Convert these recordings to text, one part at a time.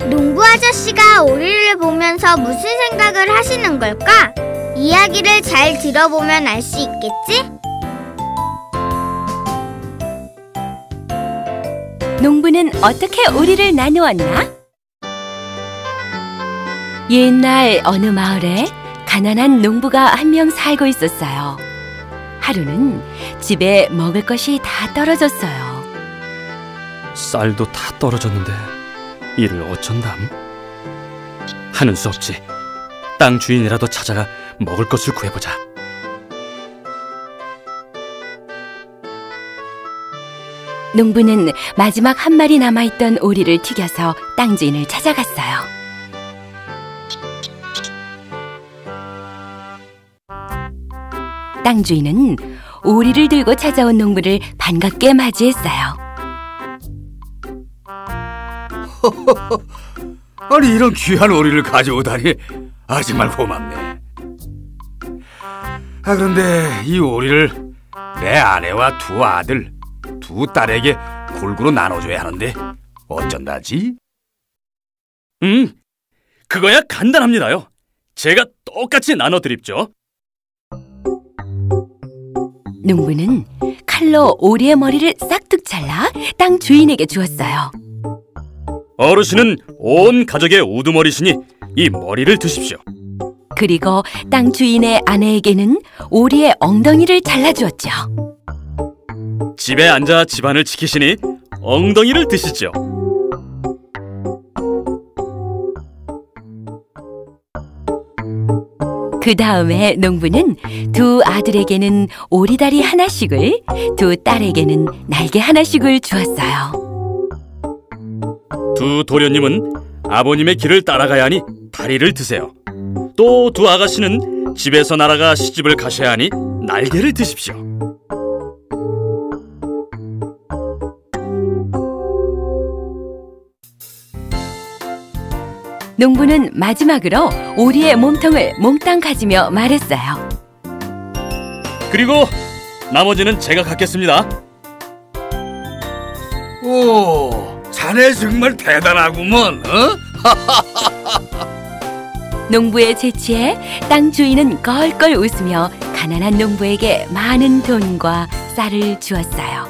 농부 아저씨가 오리를 보면서 무슨 생각을 하시는 걸까? 이야기를 잘 들어보면 알 수 있겠지? 농부는 어떻게 오리를 나누었나? 옛날 어느 마을에 가난한 농부가 한 명 살고 있었어요. 하루는 집에 먹을 것이 다 떨어졌어요. 쌀도 다 떨어졌는데 이를 어쩐담? 하는 수 없지. 땅 주인이라도 찾아가 먹을 것을 구해보자. 농부는 마지막 한 마리 남아있던 오리를 튀겨서 땅 주인을 찾아갔어요. 땅 주인은 오리를 들고 찾아온 농부를 반갑게 맞이했어요. 아니, 이런 귀한 오리를 가져오다니 정말 고맙네. 그런데 이 오리를 내 아내와 두 아들, 두 딸에게 골고루 나눠줘야 하는데 어쩐다지? 그거야 간단합니다요. 제가 똑같이 나눠드립죠. 농부는 칼로 오리의 머리를 싹둑 잘라 땅 주인에게 주었어요. 어르신은 온 가족의 우두머리시니 이 머리를 드십시오. 그리고 땅 주인의 아내에게는 오리의 엉덩이를 잘라주었죠. 집에 앉아 집안을 지키시니 엉덩이를 드시죠. 그 다음에 농부는 두 아들에게는 오리다리 하나씩을, 두 딸에게는 날개 하나씩을 주었어요. 두 도련님은 아버님의 길을 따라가야 하니 다리를 드세요. 또 두 아가씨는 집에서 날아가 시집을 가셔야 하니 날개를 드십시오. 농부는 마지막으로 오리의 몸통을 몽땅 가지며 말했어요. 그리고 나머지는 제가 갖겠습니다. 오, 자네 정말 대단하구먼. 농부의 재치에 땅 주인은 껄껄 웃으며 가난한 농부에게 많은 돈과 쌀을 주었어요.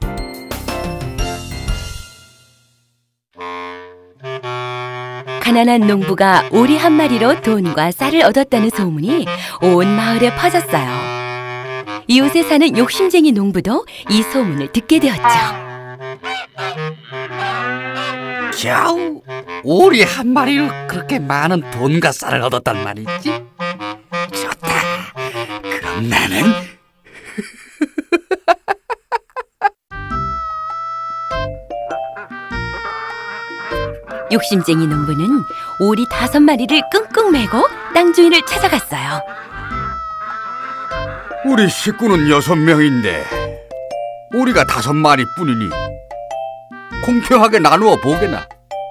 가난한 농부가 오리 한 마리로 돈과 쌀을 얻었다는 소문이 온 마을에 퍼졌어요. 이웃에 사는 욕심쟁이 농부도 이 소문을 듣게 되었죠. 겨우 오리 한 마리로 그렇게 많은 돈과 쌀을 얻었단 말이지? 좋다. 그럼 나는 욕심쟁이 농부는 오리 5마리를 끙끙 매고 땅 주인을 찾아갔어요. 우리 식구는 6명인데 오리가 5마리뿐이니 공평하게 나누어 보게나.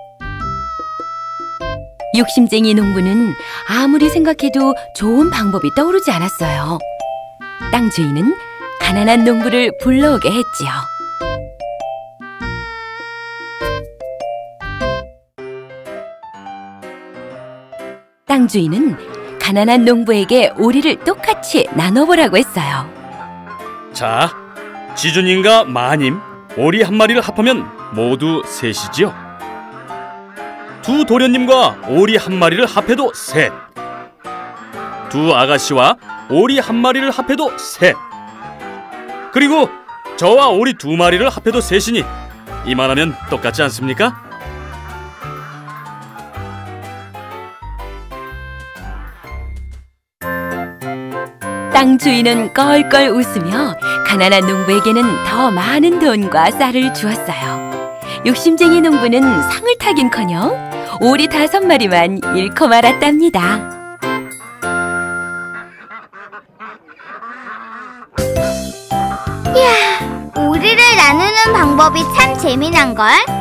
욕심쟁이 농부는 아무리 생각해도 좋은 방법이 떠오르지 않았어요. 땅 주인은 가난한 농부를 불러오게 했지요. 땅 주인은 가난한 농부에게 오리를 똑같이 나눠보라고 했어요. 자, 지주님과 마님, 오리 한 마리를 합하면 모두 셋이지요. 두 도련님과 오리 한 마리를 합해도 셋. 두 아가씨와 오리 한 마리를 합해도 셋. 그리고 저와 오리 2마리를 합해도 셋이니 이만하면 똑같지 않습니까? 땅 주인은 껄껄 웃으며 가난한 농부에게는 더 많은 돈과 쌀을 주었어요. 욕심쟁이 농부는 상을 타긴커녕 오리 5마리만 잃고 말았답니다. 이야, 오리를 나누는 방법이 참 재미난걸?